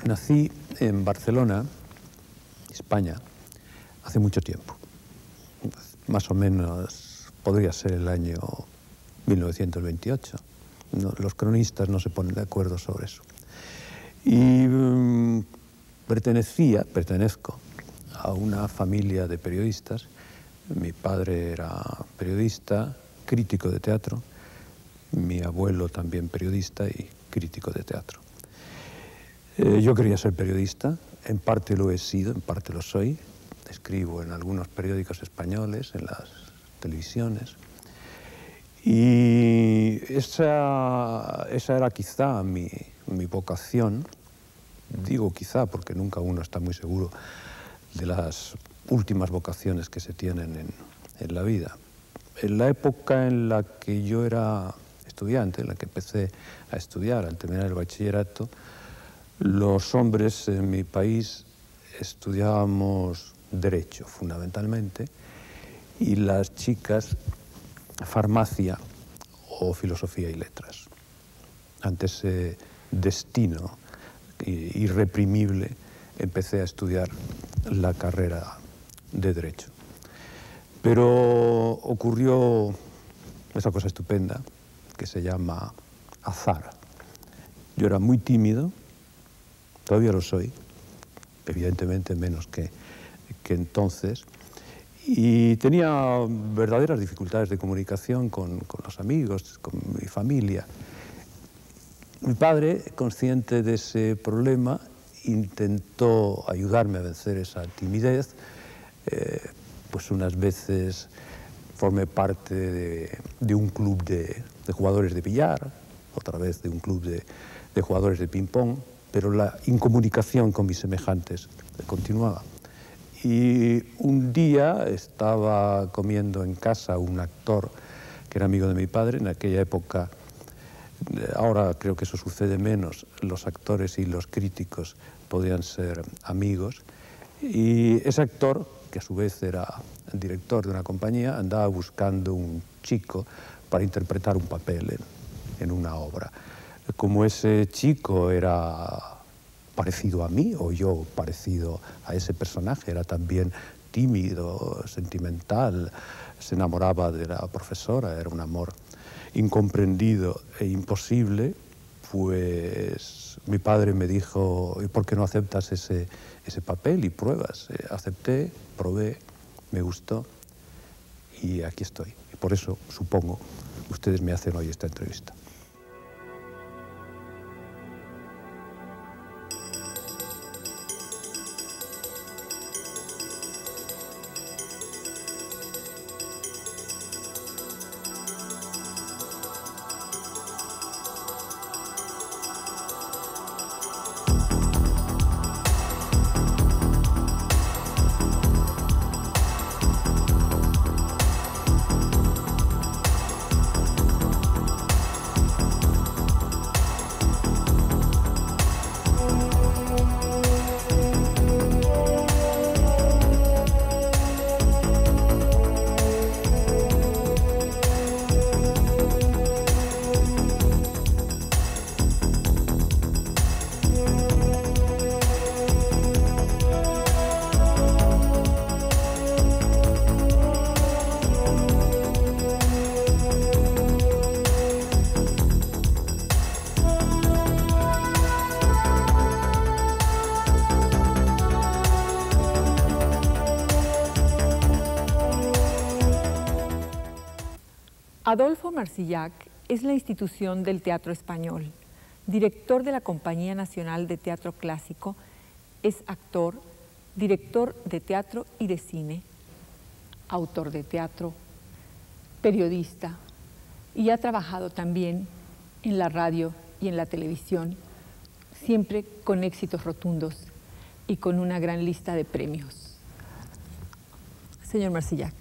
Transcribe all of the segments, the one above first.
Nací en Barcelona, España, hace mucho tiempo. Más o menos podría ser el año 1928. Los cronistas no se ponen de acuerdo sobre eso. Y pertenezco a una familia de periodistas. Mi padre era periodista, crítico de teatro. Mi abuelo también periodista y crítico de teatro. Yo quería ser periodista, en parte lo he sido, en parte lo soy. Escribo en algunos periódicos españoles, en las televisiones. Y esa era quizá mi vocación. Digo quizá porque nunca uno está muy seguro de las últimas vocaciones que se tienen en la vida. En la época en la que yo era estudiante, en la que empecé a estudiar al terminar el bachillerato, los hombres en mi país estudiábamos Derecho, fundamentalmente, y las chicas Farmacia o Filosofía y Letras. Ante ese destino irreprimible, empecé a estudiar la carrera de Derecho. Pero ocurrió esa cosa estupenda que se llama azar. Yo era muy tímido, todavía lo soy, evidentemente menos que entonces, y tenía verdaderas dificultades de comunicación con los amigos, con mi familia. Mi padre, consciente de ese problema, intentó ayudarme a vencer esa timidez. Pues unas veces formé parte de un club de jugadores de billar, otra vez de un club de jugadores de ping-pong, pero la incomunicación con mis semejantes continuaba. Y un día estaba comiendo en casa un actor que era amigo de mi padre. En aquella época, ahora creo que eso sucede menos, los actores y los críticos podían ser amigos. Y ese actor, que a su vez era el director de una compañía, andaba buscando un chico para interpretar un papel en una obra. Como ese chico era parecido a mí, o yo parecido a ese personaje, era también tímido, sentimental, se enamoraba de la profesora, era un amor incomprendido e imposible, pues mi padre me dijo: ¿y por qué no aceptas ese papel y pruebas? Acepté, probé, me gustó y aquí estoy. Y por eso, supongo, ustedes me hacen hoy esta entrevista. Adolfo Marsillac es la institución del teatro español, director de la Compañía Nacional de Teatro Clásico, es actor, director de teatro y de cine, autor de teatro, periodista, y ha trabajado también en la radio y en la televisión, siempre con éxitos rotundos y con una gran lista de premios. Señor Marsillac,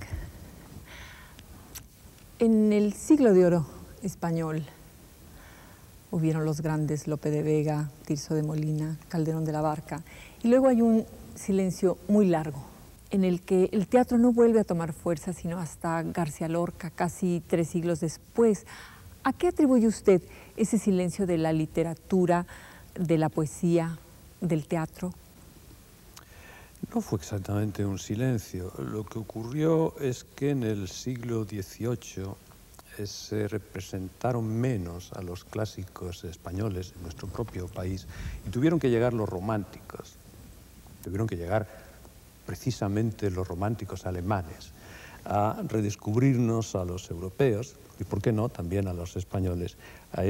en el siglo de oro español hubieron los grandes Lope de Vega, Tirso de Molina, Calderón de la Barca, y luego hay un silencio muy largo en el que el teatro no vuelve a tomar fuerza sino hasta García Lorca, casi 3 siglos después. ¿A qué atribuye usted ese silencio de la literatura, de la poesía, del teatro? No fue exactamente un silencio. Lo que ocurrió es que en el siglo XVIII se representaron menos a los clásicos españoles en nuestro propio país y tuvieron que llegar los románticos, tuvieron que llegar precisamente los románticos alemanes a redescubrirnos a los europeos y, por qué no, también a los españoles, a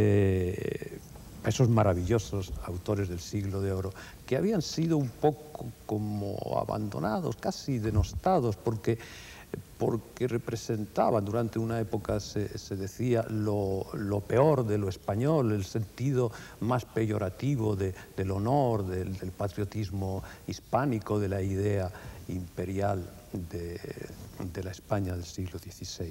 esos maravillosos autores del siglo de oro que habían sido un poco como abandonados, casi denostados, porque representaban, durante una época se decía, lo peor de lo español, el sentido más peyorativo del honor, del patriotismo hispánico, de la idea imperial de la España del siglo XVI.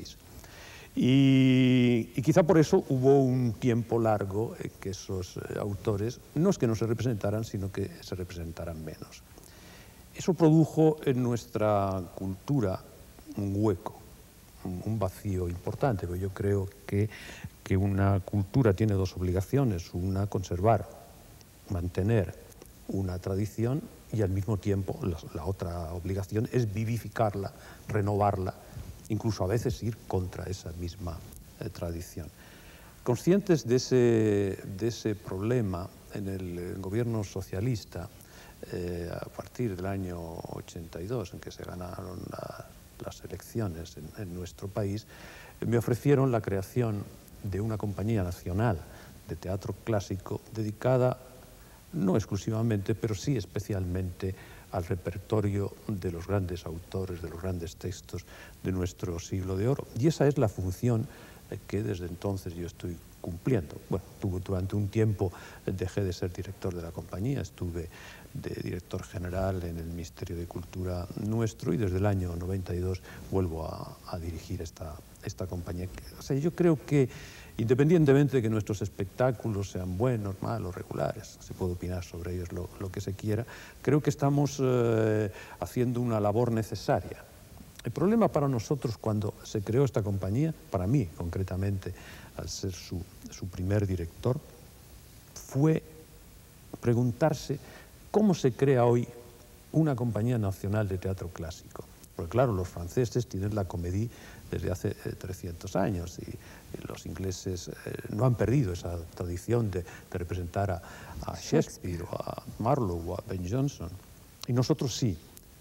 Y quizá por eso hubo un tiempo largo que esos autores no es que no se representaran, sino que se representaran menos. Eso produjo en nuestra cultura un hueco, un vacío importante, porque yo creo que una cultura tiene dos obligaciones: una, conservar, mantener una tradición, y al mismo tiempo la otra obligación es vivificarla, renovarla, incluso a veces ir contra esa misma tradición. Conscientes de ese problema, en el gobierno socialista, a partir del año 82, en que se ganaron las elecciones en nuestro país, me ofrecieron la creación de una compañía nacional de teatro clásico dedicada no exclusivamente, pero sí especialmente al repertorio de los grandes autores, de los grandes textos de nuestro siglo de oro. Y esa es la función que desde entonces yo estoy cumpliendo. Bueno, durante un tiempo dejé de ser director de la compañía, estuve de director general en el Ministerio de Cultura nuestro, y desde el año 92 vuelvo a dirigir esta compañía. O sea, yo creo que, independientemente de que nuestros espectáculos sean buenos, malos, regulares, se puede opinar sobre ellos lo que se quiera, creo que estamos haciendo una labor necesaria. El problema para nosotros cuando se creó esta compañía, para mí concretamente, al ser su primer director, fue preguntarse cómo se crea hoy una compañía nacional de teatro clásico. Porque claro, los franceses tienen la Comédie desde hace 300 años y los ingleses no han perdido esa tradición de representar a Shakespeare o a Marlowe o a Ben Jonson. Y nosotros sí.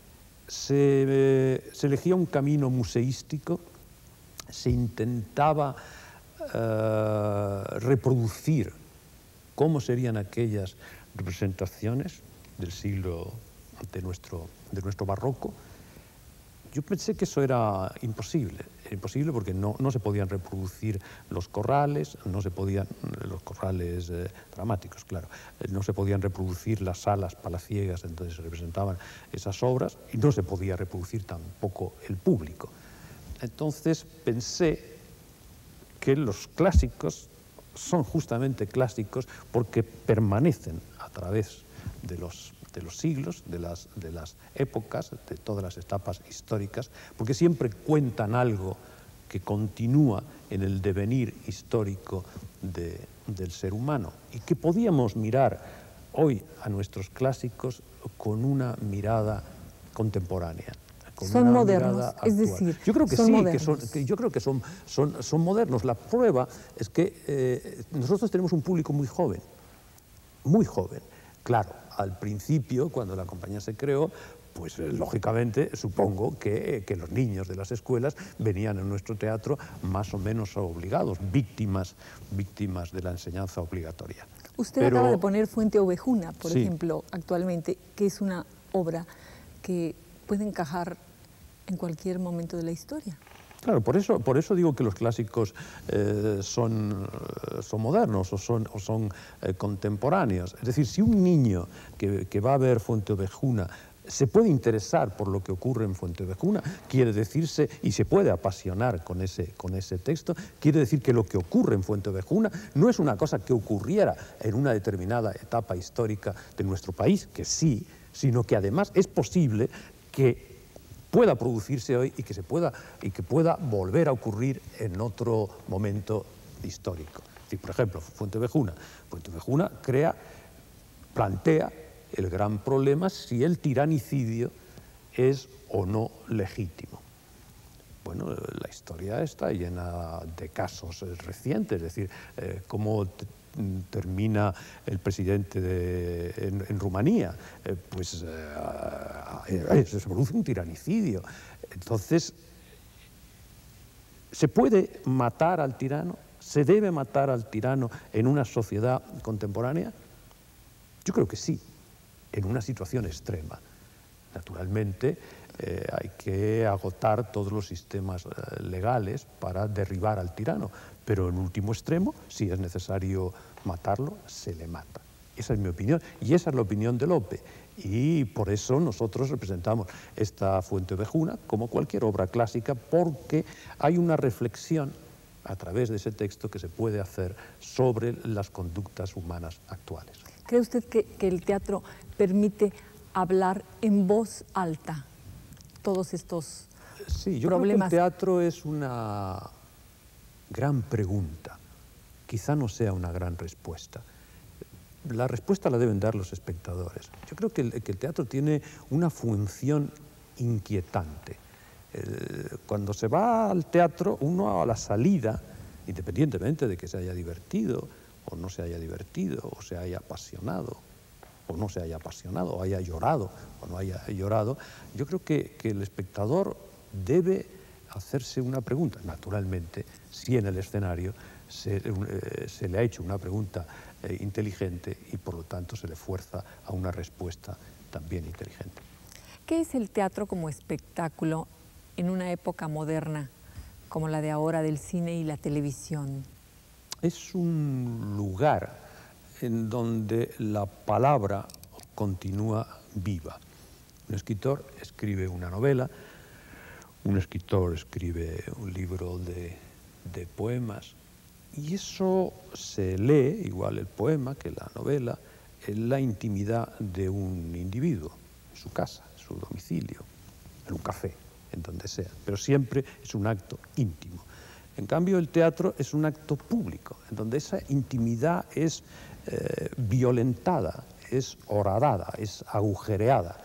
Se elegía un camino museístico, se intentaba reproducir cómo serían aquellas representaciones del siglo de nuestro barroco. Yo pensé que eso era imposible porque no se podían reproducir los corrales, los corrales dramáticos, claro, no se podían reproducir las salas palaciegas en donde se representaban esas obras, y no se podía reproducir tampoco el público. Entonces pensé que los clásicos son justamente clásicos porque permanecen a través de los siglos, de las épocas, de todas las etapas históricas, porque siempre cuentan algo que continúa en el devenir histórico del ser humano, y que podíamos mirar hoy a nuestros clásicos con una mirada contemporánea. Son modernos, es decir, yo creo que son sí, modernos. yo creo que son modernos. La prueba es que nosotros tenemos un público muy joven, muy joven. Claro, al principio, cuando la compañía se creó, pues lógicamente supongo que los niños de las escuelas venían a nuestro teatro más o menos obligados, víctimas de la enseñanza obligatoria. Usted acaba de poner Fuente Ovejuna, por sí, ejemplo, actualmente, que es una obra que puede encajar en cualquier momento de la historia. Claro, por eso digo que los clásicos son modernos o son contemporáneos. Es decir, si un niño que va a ver Fuente Ovejuna se puede interesar por lo que ocurre en Fuente Ovejuna, quiere decirse, y se puede apasionar con ese texto, quiere decir que lo que ocurre en Fuente Ovejuna no es una cosa que ocurriera en una determinada etapa histórica de nuestro país, que sí, sino que además es posible que pueda producirse hoy y que pueda volver a ocurrir en otro momento histórico. Es decir, por ejemplo, Fuente Ovejuna plantea el gran problema si el tiranicidio es o no legítimo. Bueno, la historia está llena de casos recientes, es decir, cómo termina el presidente en Rumanía, se produce un tiranicidio. Entonces, ¿se puede matar al tirano? ¿Se debe matar al tirano en una sociedad contemporánea? Yo creo que sí, en una situación extrema. Naturalmente, hay que agotar todos los sistemas legales para derribar al tirano, pero en último extremo, si es necesario matarlo, se le mata. Esa es mi opinión, y esa es la opinión de Lope. Y por eso nosotros representamos esta Fuenteovejuna como cualquier obra clásica, porque hay una reflexión a través de ese texto que se puede hacer sobre las conductas humanas actuales. ¿Cree usted que el teatro permite hablar en voz alta todos estos problemas? Sí, yo creo que el teatro es una gran pregunta. Quizá no sea una gran respuesta. La respuesta la deben dar los espectadores. Yo creo que el teatro tiene una función inquietante. Cuando se va al teatro, uno a la salida, independientemente de que se haya divertido o no se haya divertido, o se haya apasionado o no se haya apasionado, o haya llorado o no haya llorado, yo creo que el espectador debe hacerse una pregunta. Naturalmente, si en el escenario se le ha hecho una pregunta inteligente y por lo tanto se le fuerza a una respuesta también inteligente. ¿Qué es el teatro como espectáculo en una época moderna como la de ahora del cine y la televisión? Es un lugar en donde la palabra continúa viva. Un escritor escribe una novela, un escritor escribe un libro de poemas, y eso se lee, igual el poema que la novela, en la intimidad de un individuo, en su casa, en su domicilio, en un café, en donde sea, pero siempre es un acto íntimo. En cambio, el teatro es un acto público, en donde esa intimidad es violentada, es horadada, es agujereada,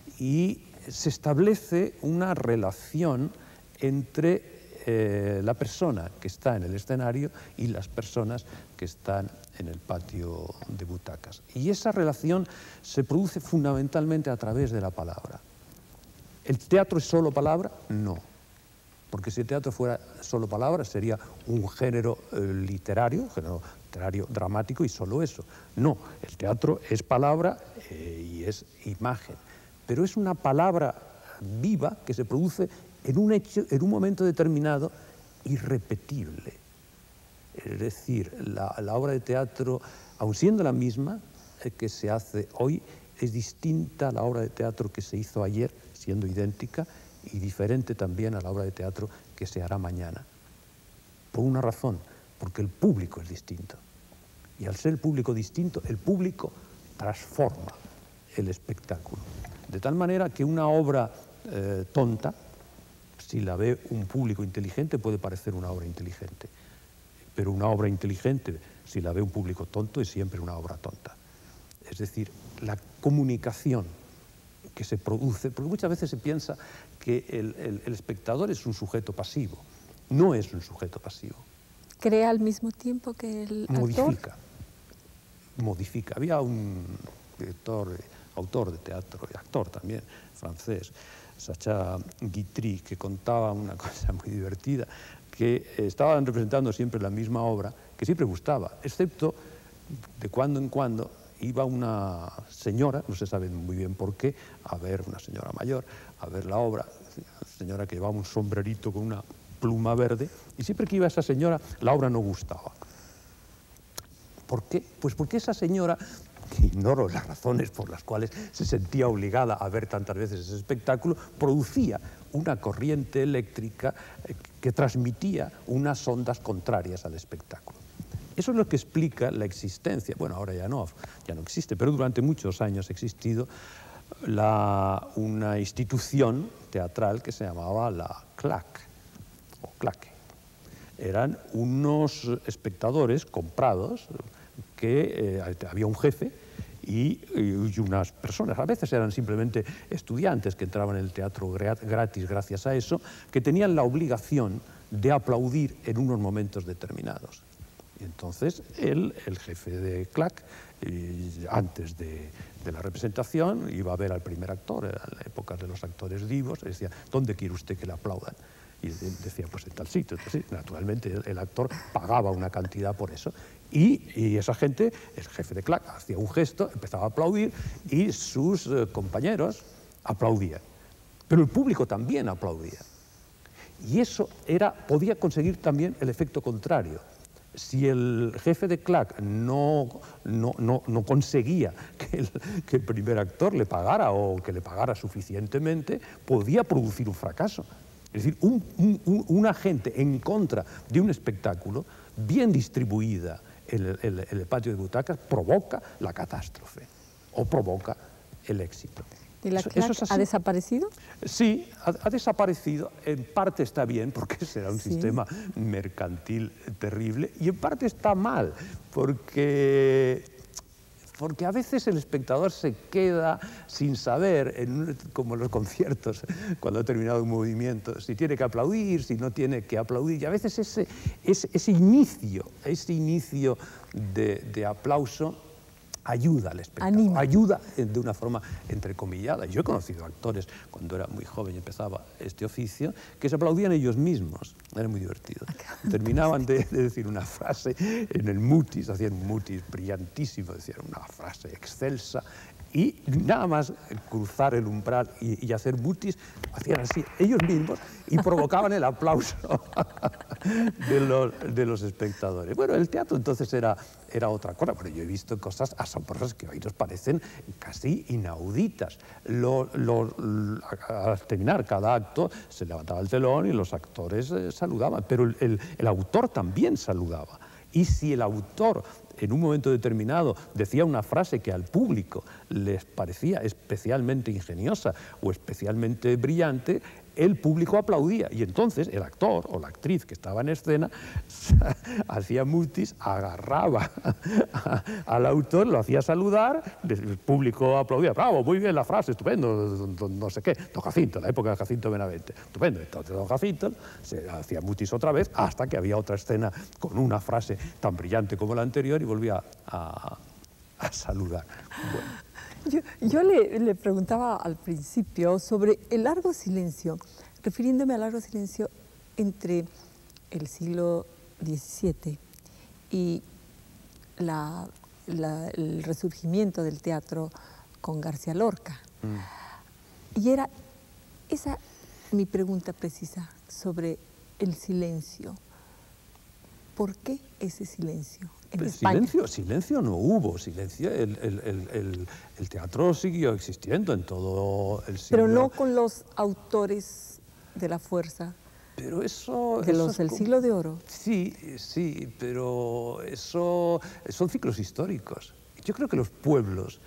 y se establece una relación entre la persona que está en el escenario y las personas que están en el patio de butacas. Y esa relación se produce fundamentalmente a través de la palabra. ¿El teatro es solo palabra? No. Porque si el teatro fuera solo palabra, sería un género literario dramático y solo eso. No, el teatro es palabra y es imagen. Pero es una palabra viva que se produce en un hecho, en un momento determinado, irrepetible. Es decir, la obra de teatro, aun siendo la misma que se hace hoy, es distinta a la obra de teatro que se hizo ayer, siendo idéntica, y diferente también a la obra de teatro que se hará mañana. Por una razón, porque el público es distinto. Y al ser el público distinto, el público transforma el espectáculo. De tal manera que una obra tonta, si la ve un público inteligente, puede parecer una obra inteligente. Pero una obra inteligente, si la ve un público tonto, es siempre una obra tonta. Es decir, la comunicación que se produce, porque muchas veces se piensa que el espectador es un sujeto pasivo. No es un sujeto pasivo. ¿Crea al mismo tiempo que el actor? Modifica. Había un autor de teatro y actor también, francés, Sacha Guitry, que contaba una cosa muy divertida, que estaban representando siempre la misma obra, que siempre gustaba, excepto de cuando en cuando iba una señora, no se sabe muy bien por qué, a ver, una señora mayor, a ver la obra, una señora que llevaba un sombrerito con una pluma verde, y siempre que iba esa señora, la obra no gustaba. ¿Por qué? Pues porque esa señora, que ignoro las razones por las cuales se sentía obligada a ver tantas veces ese espectáculo, producía una corriente eléctrica que transmitía unas ondas contrarias al espectáculo. Eso es lo que explica la existencia, bueno, ahora ya no existe, pero durante muchos años ha existido una institución teatral que se llamaba la CLAC, o claque. Eran unos espectadores comprados que había un jefe y unas personas, a veces eran simplemente estudiantes que entraban en el teatro gratis gracias a eso, que tenían la obligación de aplaudir en unos momentos determinados. Y entonces el jefe de CLAC, antes de la representación, iba a ver al primer actor, en la época de los actores vivos, y decía, ¿dónde quiere usted que le aplaudan? Y él decía, pues en tal sitio. Entonces, naturalmente, el actor pagaba una cantidad por eso. Y esa gente, el jefe de CLAC, hacía un gesto, empezaba a aplaudir y sus compañeros aplaudían. Pero el público también aplaudía. Y eso podía conseguir también el efecto contrario. Si el jefe de CLAC no conseguía que el primer actor le pagara o que le pagara suficientemente, podía producir un fracaso. Es decir, una gente en contra de un espectáculo bien distribuida en el patio de butacas provoca la catástrofe o provoca el éxito. ¿Y la CLAC ha desaparecido? Sí, ha desaparecido. En parte está bien, porque será un sistema mercantil terrible, y en parte está mal, porque a veces el espectador se queda sin saber, como en los conciertos, cuando ha terminado un movimiento, si tiene que aplaudir, si no tiene que aplaudir. Y a veces ese inicio de aplauso ayuda al espectador, ayuda de una forma entrecomillada. Yo he conocido actores, cuando era muy joven y empezaba este oficio, que se aplaudían ellos mismos. Era muy divertido. Terminaban de decir una frase en el mutis, hacían un mutis brillantísimo, decían una frase excelsa, y nada más cruzar el umbral y hacer mutis, hacían así ellos mismos y provocaban el aplauso de los espectadores. Bueno, el teatro entonces era otra cosa, pero yo he visto cosas asombrosas que hoy nos parecen casi inauditas. Al terminar cada acto se levantaba el telón y los actores saludaban, pero el autor también saludaba. Y si el autor en un momento determinado decía una frase que al público les parecía especialmente ingeniosa o especialmente brillante, el público aplaudía, y entonces el actor o la actriz que estaba en escena hacía mutis, agarraba al autor, lo hacía saludar, el público aplaudía, bravo, muy bien la frase, estupendo, no sé qué, don Jacinto, la época de Jacinto Benavente, estupendo. Entonces don Jacinto se hacía mutis otra vez hasta que había otra escena con una frase tan brillante como la anterior y volvía a saludar. Bueno. Yo le preguntaba al principio sobre el largo silencio, refiriéndome al largo silencio entre el siglo XVII y el resurgimiento del teatro con García Lorca. Y era esa mi pregunta precisa sobre el silencio. ¿Por qué ese silencio? Silencio no hubo, silencio, el teatro siguió existiendo en todo el siglo. Pero no con los autores de la fuerza. Pero eso... del siglo de oro. Sí, pero eso son ciclos históricos. Yo creo que los pueblos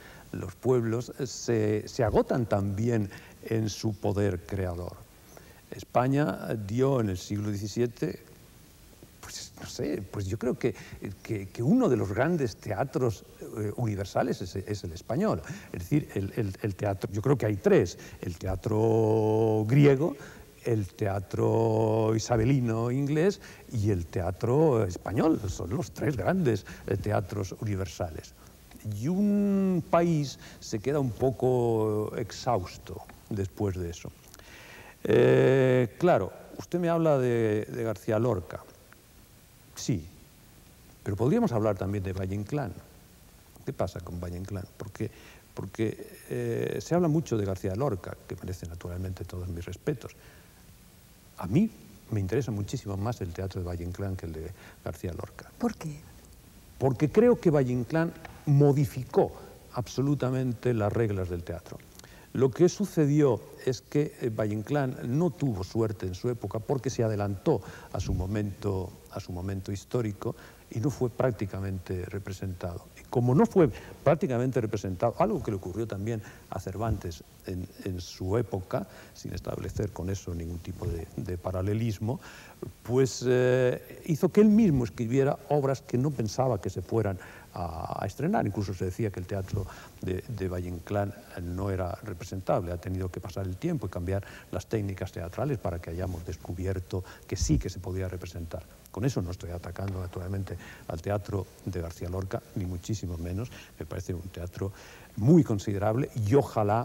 se agotan también en su poder creador. España dio en el siglo XVII... no sé, pues yo creo que uno de los grandes teatros universales es el español. Es decir, el teatro, yo creo que hay tres: el teatro griego, el teatro isabelino inglés y el teatro español. Son los tres grandes teatros universales. Y un país se queda un poco exhausto después de eso. Claro, usted me habla de García Lorca. Sí, pero podríamos hablar también de Valle-Inclán. ¿Qué pasa con Valle-Inclán? Porque se habla mucho de García Lorca, que merece naturalmente todos mis respetos. A mí me interesa muchísimo más el teatro de Valle-Inclán que el de García Lorca. ¿Por qué? Porque creo que Valle-Inclán modificó absolutamente las reglas del teatro. Lo que sucedió es que Valle-Inclán no tuvo suerte en su época porque se adelantó a su momento histórico y no fue prácticamente representado. Y como no fue prácticamente representado, algo que le ocurrió también a Cervantes en su época, sin establecer con eso ningún tipo de paralelismo, pues hizo que él mismo escribiera obras que no pensaba que se fueran a estrenar. Incluso se decía que el teatro de Valle-Inclán no era representable. Ha tenido que pasar el tiempo y cambiar las técnicas teatrales para que hayamos descubierto que sí que se podía representar. Con eso no estoy atacando naturalmente al teatro de García Lorca, ni muchísimo menos. Me parece un teatro muy considerable y ojalá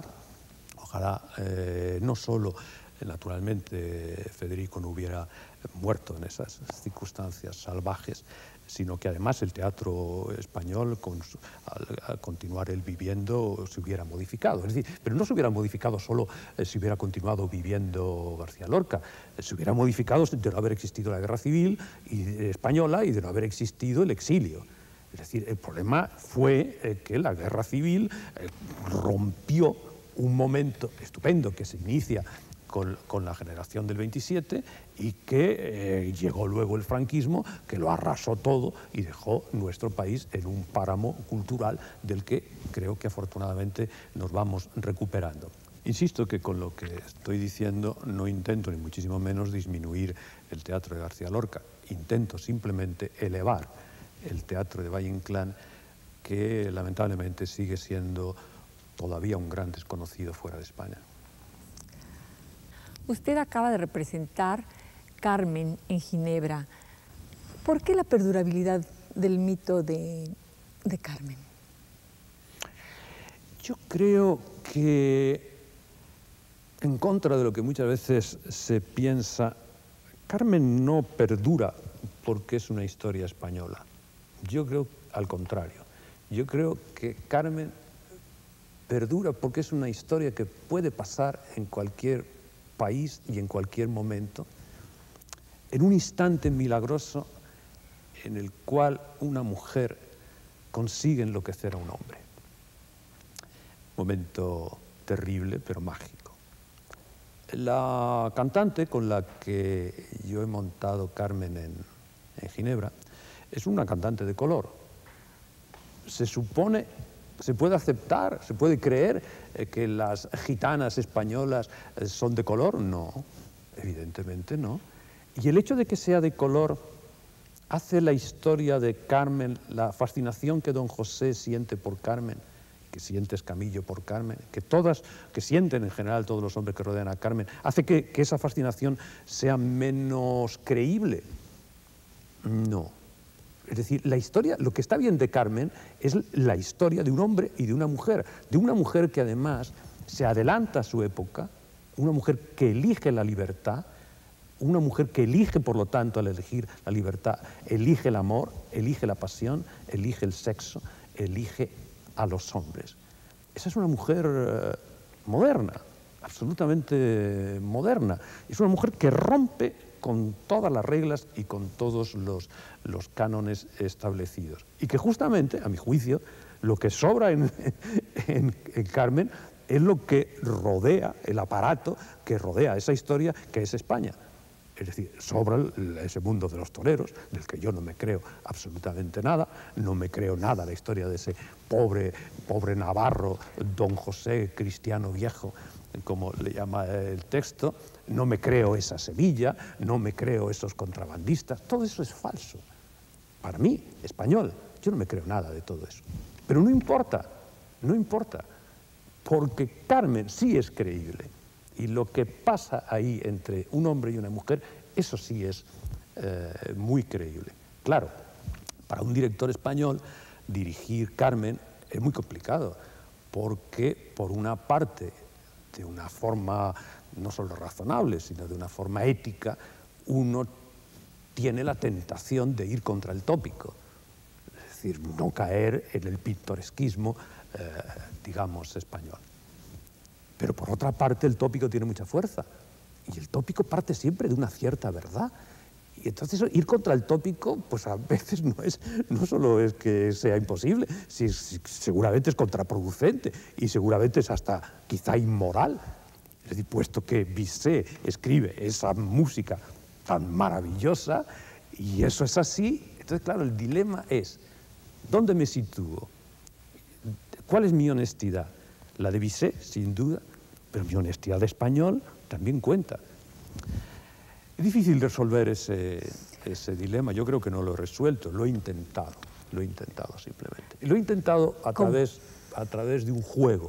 no solo naturalmente Federico no hubiera muerto en esas circunstancias salvajes, sino que además el teatro español, al continuar él viviendo, se hubiera modificado. Es decir, pero no se hubiera modificado solo si hubiera continuado viviendo García Lorca, se hubiera modificado de no haber existido la guerra civil española y de no haber existido el exilio. Es decir, el problema fue que la guerra civil rompió un momento estupendo que se inicia con la generación del 27 y que llegó luego el franquismo, que lo arrasó todo y dejó nuestro país en un páramo cultural del que creo que afortunadamente nos vamos recuperando. Insisto que con lo que estoy diciendo no intento ni muchísimo menos disminuir el teatro de García Lorca, intento simplemente elevar el teatro de Valle-Inclán, que lamentablemente sigue siendo todavía un gran desconocido fuera de España. Usted acaba de representar Carmen en Ginebra. ¿Por qué la perdurabilidad del mito de Carmen? Yo creo que, en contra de lo que muchas veces se piensa, Carmen no perdura porque es una historia española. Yo creo al contrario. Yo creo que Carmen perdura porque es una historia que puede pasar en cualquier país y en cualquier momento, en un instante milagroso en el cual una mujer consigue enloquecer a un hombre. Momento terrible pero mágico. La cantante con la que yo he montado Carmen en Ginebra es una cantante de color. Se supone, se puede aceptar, se puede creer que las gitanas españolas son de color. No, evidentemente no. Y el hecho de que sea de color hace la historia de Carmen, la fascinación que don José siente por Carmen, que siente Escamillo por Carmen, que sienten en general todos los hombres que rodean a Carmen, hace que esa fascinación sea menos creíble. No. Es decir, la historia, lo que está bien de Carmen es la historia de un hombre y de una mujer que además se adelanta a su época, una mujer que elige la libertad, una mujer que elige, por lo tanto, al elegir la libertad, elige el amor, elige la pasión, elige el sexo, elige a los hombres. Esa es una mujer moderna, absolutamente moderna. Es una mujer que rompe con todas las reglas y con todos los cánones establecidos. Y que justamente, a mi juicio, lo que sobra en Carmen es lo que rodea, el aparato que rodea esa historia que es España. Es decir, sobra ese mundo de los toreros, del que yo no me creo absolutamente nada, no me creo nada la historia de ese pobre navarro, don José Cristiano Viejo, como le llama el texto, no me creo esa Sevilla, no me creo esos contrabandistas, todo eso es falso. Para mí, español, yo no me creo nada de todo eso. Pero no importa, porque Carmen sí es creíble. Y lo que pasa ahí entre un hombre y una mujer, eso sí es muy creíble. Claro, para un director español dirigir Carmen es muy complicado, porque por una parte, de una forma no solo razonable, sino de una forma ética, uno tiene la tentación de ir contra el tópico, es decir, no caer en el pintoresquismo, digamos, español. Pero por otra parte el tópico tiene mucha fuerza y el tópico parte siempre de una cierta verdad. Y entonces ir contra el tópico, pues a veces no solo es que sea imposible, seguramente es contraproducente y seguramente es hasta quizá inmoral. Es decir, puesto que Bizet escribe esa música tan maravillosa y eso es así, entonces claro, el dilema es, ¿dónde me sitúo? ¿Cuál es mi honestidad? La de Bizet, sin duda, pero mi honestidad de español también cuenta. Es difícil resolver ese dilema, yo creo que no lo he resuelto, lo he intentado. lo he intentado simplemente. Y lo he intentado a través de un juego.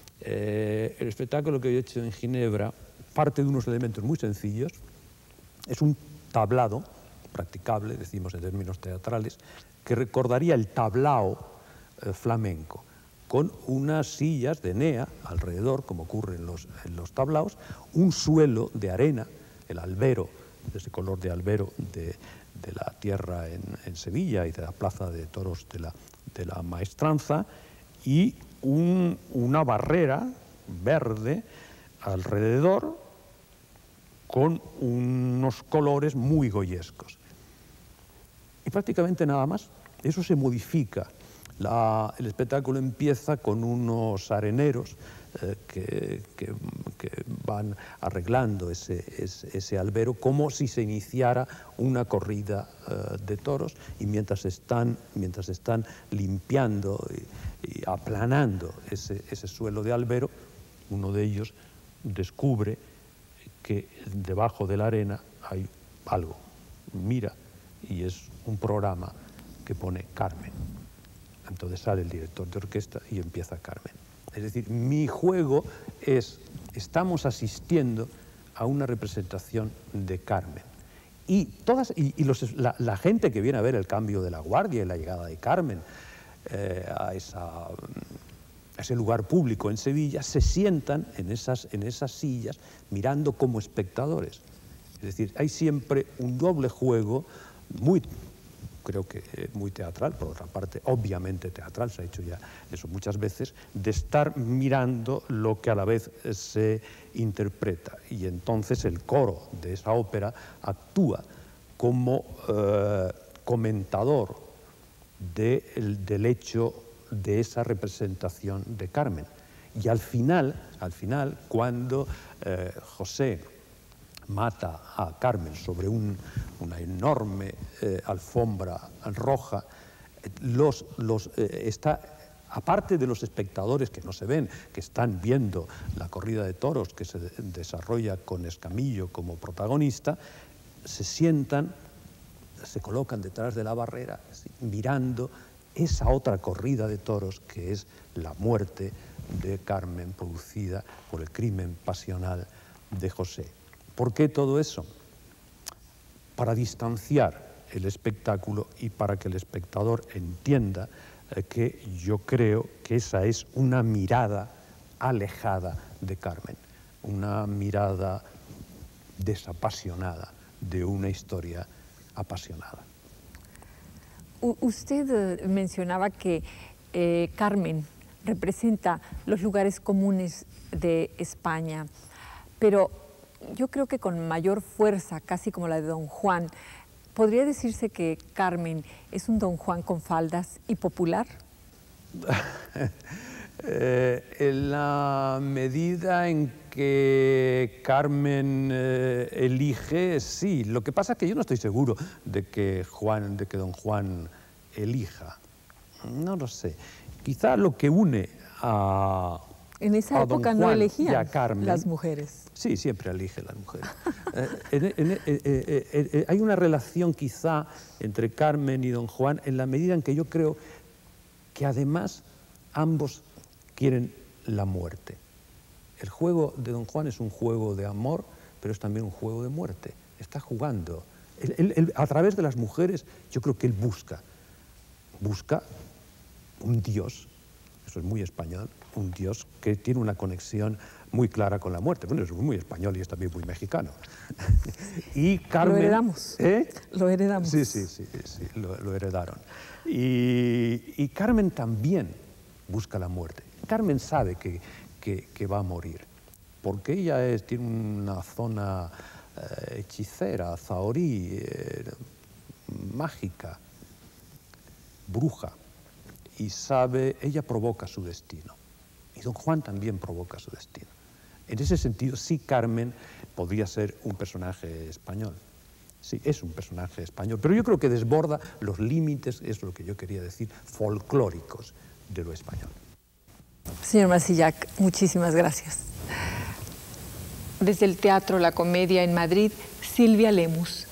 El espectáculo que yo he hecho en Ginebra parte de unos elementos muy sencillos. Es un tablado practicable, decimos en términos teatrales, que recordaría el tablao flamenco, con unas sillas de enea alrededor, como ocurre en los tablaos, un suelo de arena, el albero, de ese color de albero de la tierra en Sevilla y de la plaza de toros de la Maestranza, y una barrera verde alrededor con unos colores muy goyescos. Y prácticamente nada más. Eso se modifica. El espectáculo empieza con unos areneros que van arreglando ese albero como si se iniciara una corrida de toros, y mientras están limpiando y aplanando ese suelo de albero, uno de ellos descubre que debajo de la arena hay algo. Mira, y es un programa que pone Carmen. Entonces sale el director de orquesta y empieza Carmen. Es decir, mi juego es, estamos asistiendo a una representación de Carmen. Y la gente que viene a ver el cambio de la guardia y la llegada de Carmen a ese lugar público en Sevilla, se sientan en esas sillas mirando como espectadores. Es decir, hay siempre un doble juego creo que muy teatral, por otra parte, obviamente teatral, se ha hecho ya eso muchas veces, de estar mirando lo que a la vez se interpreta. Y entonces el coro de esa ópera actúa como comentador del hecho de esa representación de Carmen. Y al final cuando José mata a Carmen sobre una enorme alfombra roja, aparte de los espectadores que no se ven, que están viendo la corrida de toros que se desarrolla con Escamillo como protagonista, se sientan, se colocan detrás de la barrera, mirando esa otra corrida de toros que es la muerte de Carmen producida por el crimen pasional de José. ¿Por qué todo eso? Para distanciar el espectáculo y para que el espectador entienda que yo creo que esa es una mirada alejada de Carmen, una mirada desapasionada de una historia apasionada. Usted mencionaba que Carmen representa los lugares comunes de España, pero yo creo que con mayor fuerza, casi como la de Don Juan. ¿Podría decirse que Carmen es un Don Juan con faldas y popular? En la medida en que Carmen elige, sí. Lo que pasa es que yo no estoy seguro de que Don Juan elija. No lo sé. Quizá lo que une a en esa época no elegían Carmen, las mujeres. Sí, siempre eligen las mujeres. Hay una relación quizá entre Carmen y Don Juan en la medida en que yo creo que además ambos quieren la muerte. El juego de Don Juan es un juego de amor, pero es también un juego de muerte. Está jugando. A través de las mujeres yo creo que él busca un Dios, eso es muy español, un Dios que tiene una conexión muy clara con la muerte. Bueno, eso es muy español y es también muy mexicano. Y Carmen, lo heredamos. Lo heredamos. Sí, lo heredaron. Y Carmen también busca la muerte. Carmen sabe que va a morir, porque ella tiene una zona hechicera, zahorí, mágica, bruja, y ella provoca su destino. Y Don Juan también provoca su destino. En ese sentido, sí, Carmen podría ser un personaje español. Sí, es un personaje español, pero yo creo que desborda los límites, es lo que yo quería decir, folclóricos de lo español. Señor Marsillac, muchísimas gracias. Desde el Teatro La Comedia en Madrid, Silvia Lemus.